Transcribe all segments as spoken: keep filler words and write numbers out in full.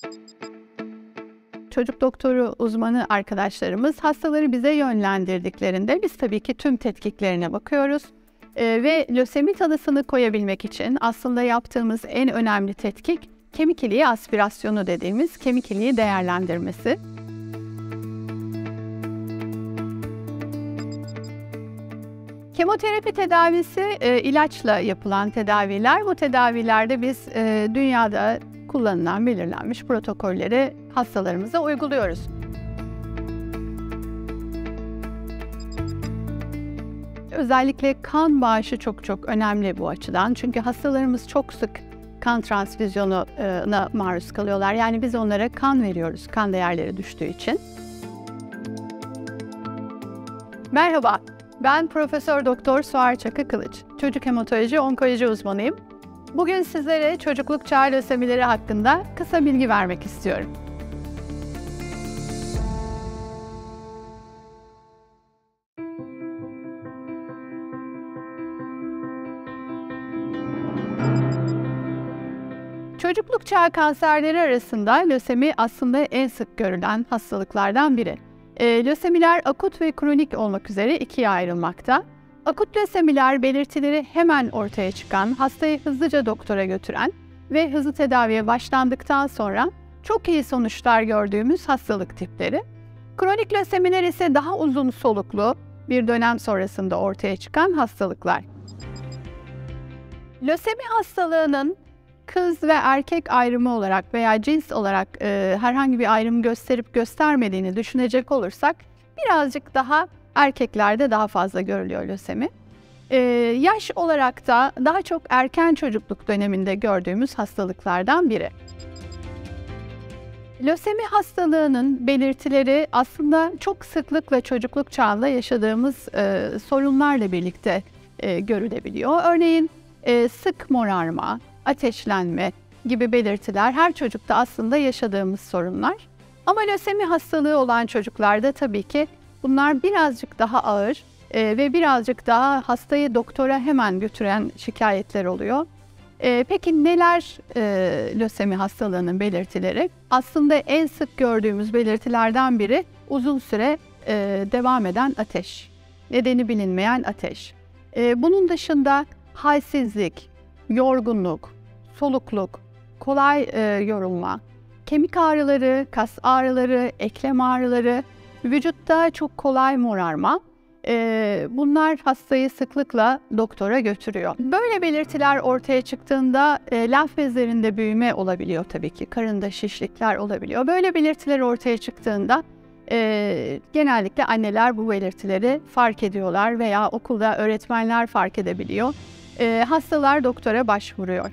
Çocuk doktoru uzmanı arkadaşlarımız hastaları bize yönlendirdiklerinde biz tabii ki tüm tetkiklerine bakıyoruz. Ee, ve lösemi tanısını koyabilmek için aslında yaptığımız en önemli tetkik kemik iliği aspirasyonu dediğimiz kemik iliği değerlendirmesi. Kemoterapi tedavisi e, ilaçla yapılan tedaviler. Bu tedavilerde biz e, dünyada kullanılan belirlenmiş protokolleri hastalarımıza uyguluyoruz. Özellikle kan bağışı çok çok önemli bu açıdan. Çünkü hastalarımız çok sık kan transfüzyonuna maruz kalıyorlar. Yani biz onlara kan veriyoruz, kan değerleri düştüğü için. Merhaba, ben Profesör Doktor Suar Çakı Kılıç. Çocuk hematoloji onkoloji uzmanıyım. Bugün sizlere çocukluk çağı lösemileri hakkında kısa bilgi vermek istiyorum. Çocukluk çağı kanserleri arasında lösemi aslında en sık görülen hastalıklardan biri. E, lösemiler akut ve kronik olmak üzere ikiye ayrılmakta. Akut lösemiler belirtileri hemen ortaya çıkan, hastayı hızlıca doktora götüren ve hızlı tedaviye başlandıktan sonra çok iyi sonuçlar gördüğümüz hastalık tipleri. Kronik lösemiler ise daha uzun soluklu bir dönem sonrasında ortaya çıkan hastalıklar. Lösemi hastalığının kız ve erkek ayrımı olarak veya cins olarak e, herhangi bir ayrım gösterip göstermediğini düşünecek olursak birazcık daha erkeklerde daha fazla görülüyor lösemi. Ee, yaş olarak da daha çok erken çocukluk döneminde gördüğümüz hastalıklardan biri. Lösemi hastalığının belirtileri aslında çok sıklıkla çocukluk çağında yaşadığımız e, sorunlarla birlikte e, görülebiliyor. Örneğin e, sık morarma, ateşlenme gibi belirtiler her çocukta aslında yaşadığımız sorunlar. Ama lösemi hastalığı olan çocuklarda tabii ki bunlar birazcık daha ağır e, ve birazcık daha hastayı doktora hemen götüren şikayetler oluyor. E, peki neler e, lösemi hastalığının belirtileri? Aslında en sık gördüğümüz belirtilerden biri uzun süre e, devam eden ateş. Nedeni bilinmeyen ateş. E, bunun dışında halsizlik, yorgunluk, solukluk, kolay e, yorulma, kemik ağrıları, kas ağrıları, eklem ağrıları, vücutta çok kolay morarma, e, bunlar hastayı sıklıkla doktora götürüyor. Böyle belirtiler ortaya çıktığında e, lenf bezlerinde büyüme olabiliyor tabii ki, karında şişlikler olabiliyor. Böyle belirtiler ortaya çıktığında e, genellikle anneler bu belirtileri fark ediyorlar veya okulda öğretmenler fark edebiliyor. E, hastalar doktora başvuruyor.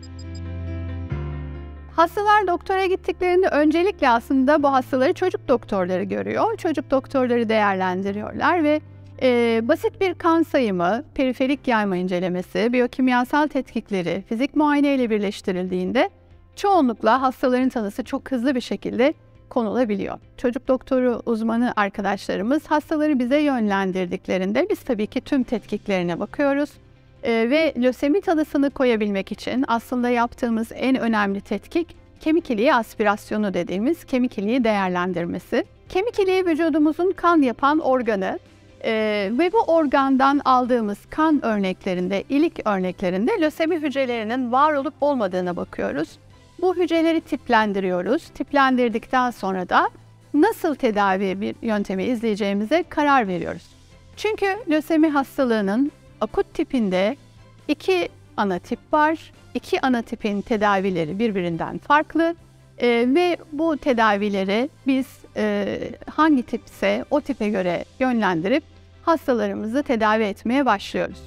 Hastalar doktora gittiklerinde öncelikle aslında bu hastaları çocuk doktorları görüyor. Çocuk doktorları değerlendiriyorlar ve e, basit bir kan sayımı, periferik yayma incelemesi, biyokimyasal tetkikleri, fizik muayene ile birleştirildiğinde çoğunlukla hastaların tanısı çok hızlı bir şekilde konulabiliyor. Çocuk doktoru uzmanı arkadaşlarımız hastaları bize yönlendirdiklerinde biz tabii ki tüm tetkiklerine bakıyoruz. Ee, ve lösemi tanısını koyabilmek için aslında yaptığımız en önemli tetkik kemik iliği aspirasyonu dediğimiz kemik iliği değerlendirmesi. Kemik iliği vücudumuzun kan yapan organı ee, ve bu organdan aldığımız kan örneklerinde, ilik örneklerinde lösemi hücrelerinin var olup olmadığına bakıyoruz. Bu hücreleri tiplendiriyoruz. Tiplendirdikten sonra da nasıl tedavi bir yöntemi izleyeceğimize karar veriyoruz. Çünkü lösemi hastalığının akut tipinde iki ana tip var. İki ana tipin tedavileri birbirinden farklı e, ve bu tedavileri biz e, hangi tipse o tipe göre yönlendirip hastalarımızı tedavi etmeye başlıyoruz.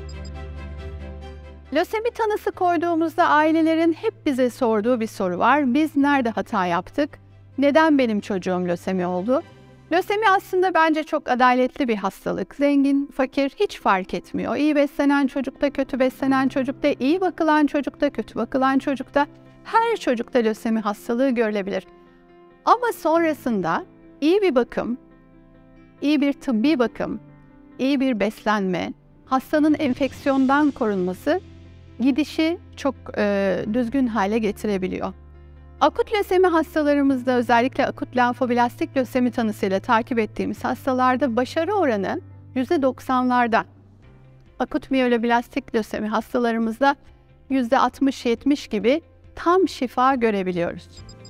Lösemi tanısı koyduğumuzda ailelerin hep bize sorduğu bir soru var. Biz nerede hata yaptık? Neden benim çocuğum lösemi oldu? Lösemi aslında bence çok adaletli bir hastalık. Zengin, fakir hiç fark etmiyor. İyi beslenen çocukta, kötü beslenen çocukta, iyi bakılan çocukta, kötü bakılan çocukta, her çocukta lösemi hastalığı görülebilir. Ama sonrasında iyi bir bakım, iyi bir tıbbi bakım, iyi bir beslenme, hastanın enfeksiyondan korunması gidişi çok e, düzgün hale getirebiliyor. Akut lösemi hastalarımızda, özellikle akut lenfoblastik lösemi tanısıyla takip ettiğimiz hastalarda başarı oranı yüzde doksanlarda. Akut miyeloblastik lösemi hastalarımızda yüzde altmış yetmiş gibi tam şifa görebiliyoruz.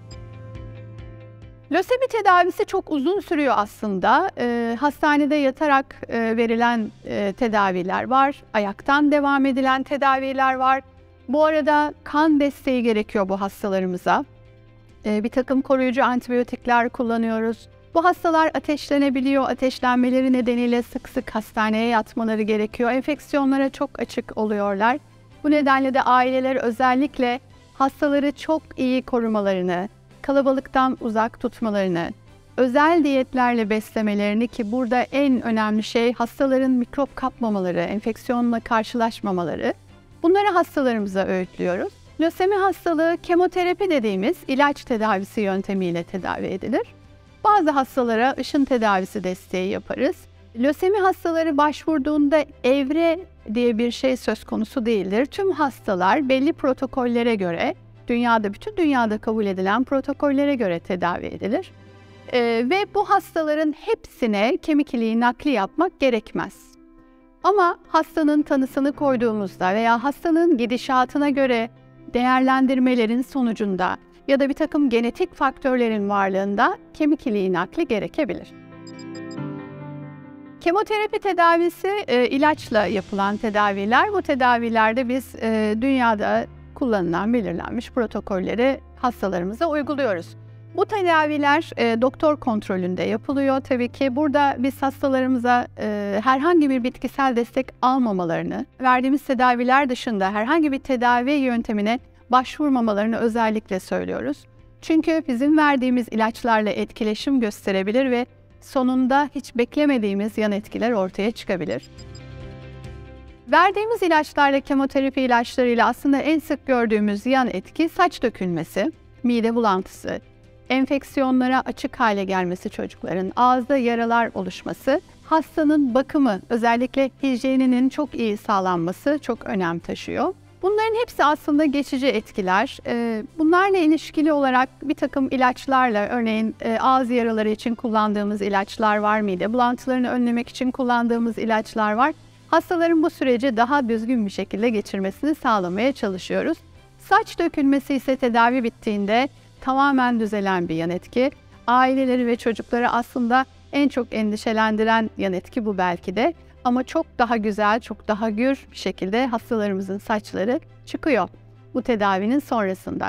Lösemi tedavisi çok uzun sürüyor aslında. E, hastanede yatarak e, verilen e, tedaviler var, ayaktan devam edilen tedaviler var. Bu arada kan desteği gerekiyor bu hastalarımıza. E, bir takım koruyucu antibiyotikler kullanıyoruz. Bu hastalar ateşlenebiliyor, ateşlenmeleri nedeniyle sık sık hastaneye yatmaları gerekiyor. Enfeksiyonlara çok açık oluyorlar. Bu nedenle de aileler özellikle hastaları çok iyi korumalarını, kalabalıktan uzak tutmalarını, özel diyetlerle beslemelerini, ki burada en önemli şey hastaların mikrop kapmamaları, enfeksiyonla karşılaşmamaları. Bunları hastalarımıza öğütlüyoruz. Lösemi hastalığı kemoterapi dediğimiz ilaç tedavisi yöntemiyle tedavi edilir. Bazı hastalara ışın tedavisi desteği yaparız. Lösemi hastaları başvurduğunda evre diye bir şey söz konusu değildir. Tüm hastalar belli protokollere göre, dünyada, bütün dünyada kabul edilen protokollere göre tedavi edilir. Ee, ve bu hastaların hepsine kemik iliği nakli yapmak gerekmez. Ama hastanın tanısını koyduğumuzda veya hastanın gidişatına göre değerlendirmelerin sonucunda ya da bir takım genetik faktörlerin varlığında kemik iliği nakli gerekebilir. Kemoterapi tedavisi e, ilaçla yapılan tedaviler. Bu tedavilerde biz e, dünyada kullanılan belirlenmiş protokolleri hastalarımıza uyguluyoruz. Bu tedaviler e, doktor kontrolünde yapılıyor. Tabii ki burada biz hastalarımıza e, herhangi bir bitkisel destek almamalarını, verdiğimiz tedaviler dışında herhangi bir tedavi yöntemine başvurmamalarını özellikle söylüyoruz. Çünkü bizim verdiğimiz ilaçlarla etkileşim gösterebilir ve sonunda hiç beklemediğimiz yan etkiler ortaya çıkabilir. Verdiğimiz ilaçlarla, kemoterapi ilaçlarıyla aslında en sık gördüğümüz yan etki saç dökülmesi, mide bulantısı, enfeksiyonlara açık hale gelmesi çocukların, ağızda yaralar oluşması, hastanın bakımı, özellikle hijyeninin çok iyi sağlanması çok önem taşıyor. Bunların hepsi aslında geçici etkiler. Bunlarla ilişkili olarak bir takım ilaçlarla, örneğin ağız yaraları için kullandığımız ilaçlar var, mide bulantılarını önlemek için kullandığımız ilaçlar var. Hastaların bu süreci daha düzgün bir şekilde geçirmesini sağlamaya çalışıyoruz. Saç dökülmesi ise tedavi bittiğinde tamamen düzelen bir yan etki. Aileleri ve çocukları aslında en çok endişelendiren yan etki bu belki de. Ama çok daha güzel, çok daha gür bir şekilde hastalarımızın saçları çıkıyor bu tedavinin sonrasında.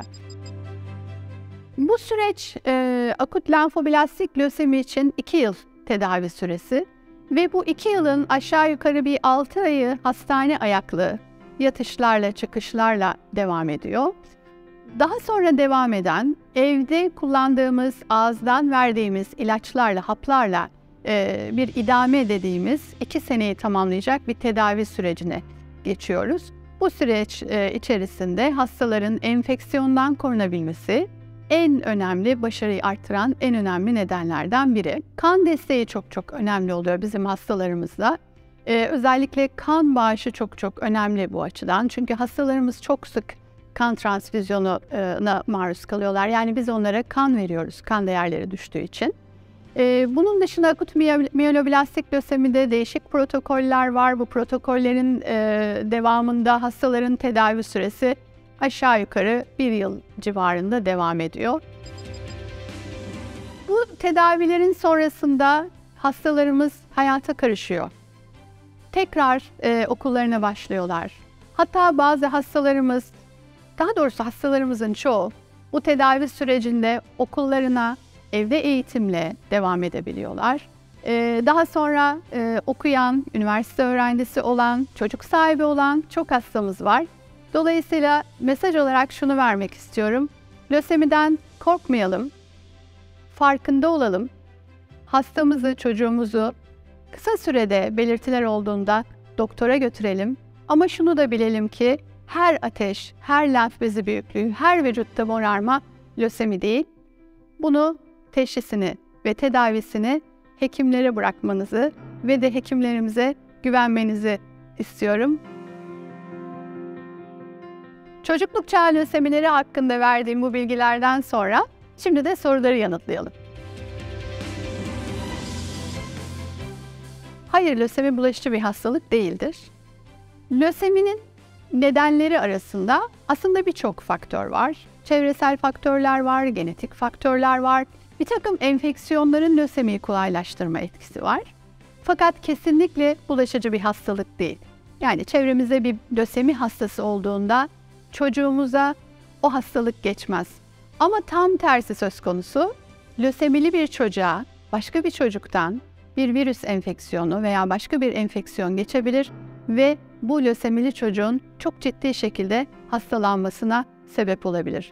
Bu süreç e, akut lenfoblastik lösemi için iki yıl tedavi süresi ve bu iki yılın aşağı yukarı bir altı ayı hastane ayaklı yatışlarla, çıkışlarla devam ediyor. Daha sonra devam eden, evde kullandığımız, ağızdan verdiğimiz ilaçlarla, haplarla e, bir idame dediğimiz iki seneyi tamamlayacak bir tedavi sürecine geçiyoruz. Bu süreç e, içerisinde hastaların enfeksiyondan korunabilmesi en önemli, başarıyı artıran en önemli nedenlerden biri. Kan desteği çok çok önemli oluyor bizim hastalarımızda. Ee, özellikle kan bağışı çok çok önemli bu açıdan. Çünkü hastalarımız çok sık kan transfüzyonuna maruz kalıyorlar. Yani biz onlara kan veriyoruz, kan değerleri düştüğü için. Ee, bunun dışında akut miyeloblastik lösemide değişik protokoller var. Bu protokollerin e, devamında hastaların tedavi süresi aşağı yukarı bir yıl civarında devam ediyor. Bu tedavilerin sonrasında hastalarımız hayata karışıyor. Tekrar e, okullarına başlıyorlar. Hatta bazı hastalarımız, daha doğrusu hastalarımızın çoğu bu tedavi sürecinde okullarına evde eğitimle devam edebiliyorlar. E, daha sonra e, okuyan, üniversite öğrencisi olan, çocuk sahibi olan çok hastamız var. Dolayısıyla mesaj olarak şunu vermek istiyorum. Lösemiden korkmayalım, farkında olalım. Hastamızı, çocuğumuzu kısa sürede belirtiler olduğunda doktora götürelim. Ama şunu da bilelim ki her ateş, her lenf bezi büyüklüğü, her vücutta morarma lösemi değil. Bunu, teşhisini ve tedavisini hekimlere bırakmanızı ve de hekimlerimize güvenmenizi istiyorum. Çocukluk çağı lösemileri hakkında verdiğim bu bilgilerden sonra şimdi de soruları yanıtlayalım. Hayır, lösemi bulaşıcı bir hastalık değildir. Löseminin nedenleri arasında aslında birçok faktör var. Çevresel faktörler var, genetik faktörler var. Bir takım enfeksiyonların lösemiyi kolaylaştırma etkisi var. Fakat kesinlikle bulaşıcı bir hastalık değil. Yani çevremizde bir lösemi hastası olduğunda çocuğumuza o hastalık geçmez. Ama tam tersi söz konusu, lösemili bir çocuğa başka bir çocuktan bir virüs enfeksiyonu veya başka bir enfeksiyon geçebilir ve bu lösemili çocuğun çok ciddi şekilde hastalanmasına sebep olabilir.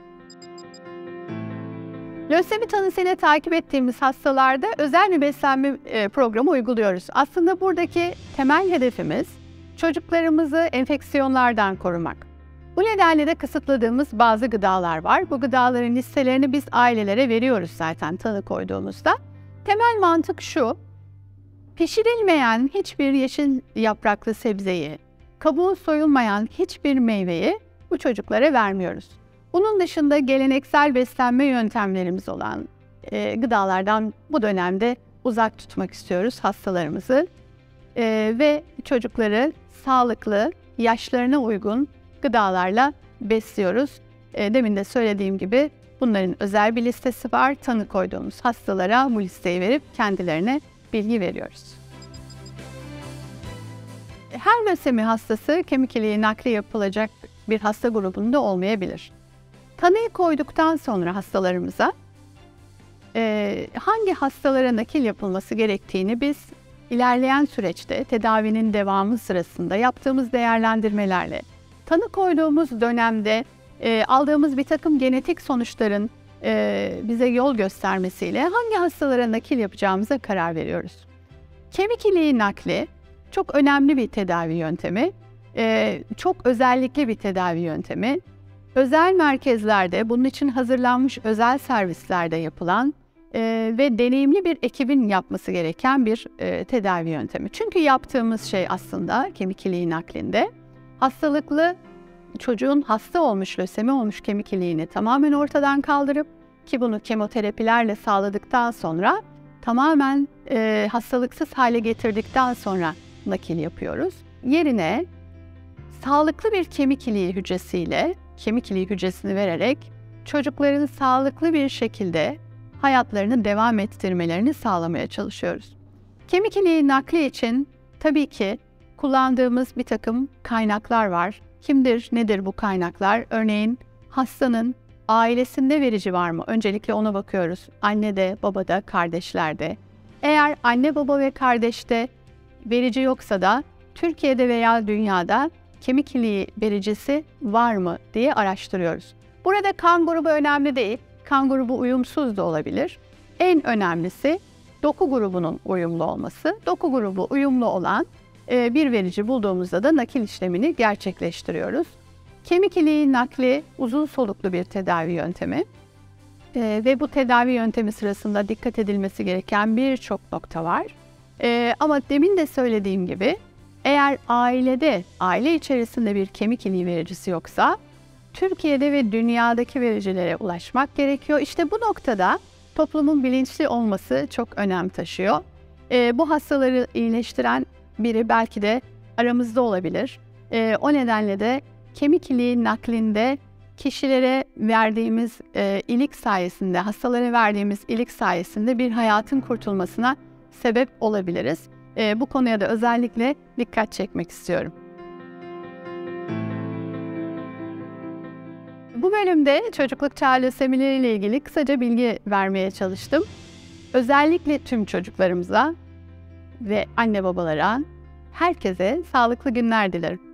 Lösemi tanısıyla takip ettiğimiz hastalarda özel bir beslenme programı uyguluyoruz. Aslında buradaki temel hedefimiz çocuklarımızı enfeksiyonlardan korumak. Bu nedenle de kısıtladığımız bazı gıdalar var. Bu gıdaların listelerini biz ailelere veriyoruz zaten tanı koyduğumuzda. Temel mantık şu: pişirilmeyen hiçbir yeşil yapraklı sebzeyi, kabuğu soyulmayan hiçbir meyveyi bu çocuklara vermiyoruz. Bunun dışında geleneksel beslenme yöntemlerimiz olan e, gıdalardan bu dönemde uzak tutmak istiyoruz hastalarımızı e, ve çocukları sağlıklı, yaşlarına uygun gıdalarla besliyoruz. E, demin de söylediğim gibi bunların özel bir listesi var. Tanı koyduğumuz hastalara bu listeyi verip kendilerine bilgi veriyoruz. Her lösemi hastası kemik iliği nakli yapılacak bir hasta grubunda olmayabilir. Tanıyı koyduktan sonra hastalarımıza e, hangi hastalara nakil yapılması gerektiğini biz ilerleyen süreçte tedavinin devamı sırasında yaptığımız değerlendirmelerle, tanı koyduğumuz dönemde e, aldığımız bir takım genetik sonuçların e, bize yol göstermesiyle hangi hastalara nakil yapacağımıza karar veriyoruz. Kemik iliği nakli çok önemli bir tedavi yöntemi, e, çok özellikli bir tedavi yöntemi. Özel merkezlerde, bunun için hazırlanmış özel servislerde yapılan e, ve deneyimli bir ekibin yapması gereken bir e, tedavi yöntemi. Çünkü yaptığımız şey aslında kemik iliği naklinde hastalıklı çocuğun hasta olmuş, lösemi olmuş kemik iliğini tamamen ortadan kaldırıp, ki bunu kemoterapilerle sağladıktan sonra tamamen e, hastalıksız hale getirdikten sonra nakil yapıyoruz. Yerine sağlıklı bir kemik iliği hücresiyle kemik iliği hücresini vererek çocukların sağlıklı bir şekilde hayatlarını devam ettirmelerini sağlamaya çalışıyoruz. Kemik iliği nakli için tabii ki kullandığımız bir takım kaynaklar var. Kimdir, nedir bu kaynaklar? Örneğin hastanın ailesinde verici var mı? Öncelikle ona bakıyoruz. Annede, babada, kardeşlerde. Eğer anne, baba ve kardeşte verici yoksa da Türkiye'de veya dünyada kemik iliği vericisi var mı diye araştırıyoruz. Burada kan grubu önemli değil. Kan grubu uyumsuz da olabilir. En önemlisi doku grubunun uyumlu olması. Doku grubu uyumlu olan e, bir verici bulduğumuzda da nakil işlemini gerçekleştiriyoruz. Kemik iliği nakli uzun soluklu bir tedavi yöntemi. E, ve bu tedavi yöntemi sırasında dikkat edilmesi gereken birçok nokta var. E, ama demin de söylediğim gibi eğer ailede, aile içerisinde bir kemik iliği vericisi yoksa Türkiye'de ve dünyadaki vericilere ulaşmak gerekiyor. İşte bu noktada toplumun bilinçli olması çok önem taşıyor. E, bu hastaları iyileştiren biri belki de aramızda olabilir. E, o nedenle de kemik iliği naklinde kişilere verdiğimiz e, ilik sayesinde, hastalara verdiğimiz ilik sayesinde bir hayatın kurtulmasına sebep olabiliriz. E, bu konuya da özellikle dikkat çekmek istiyorum. Bu bölümde çocukluk çağı lösemileri ile ilgili kısaca bilgi vermeye çalıştım. Özellikle tüm çocuklarımıza ve anne babalara, herkese sağlıklı günler dilerim.